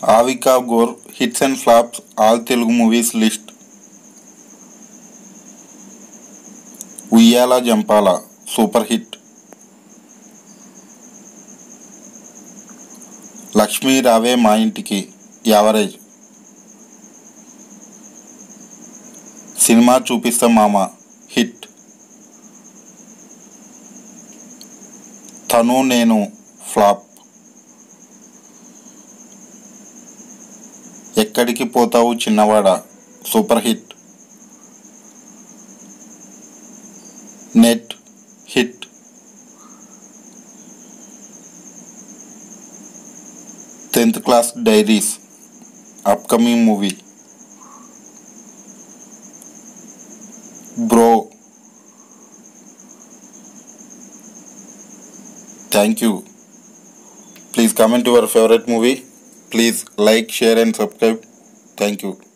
Avika Gore hits and flops all Telugu movies list. Uyyala Jampala super hit. Lakshmi Rave Ma Intiki average. Cinema Chupistha Mama hit. Tanu Nenu flop. Ekkadiki Pothavu Chinnavada super hit. Net hit. Tenth class diaries upcoming movie. Bro thank you. Please comment your favorite movie. Please like, share and subscribe. Thank you.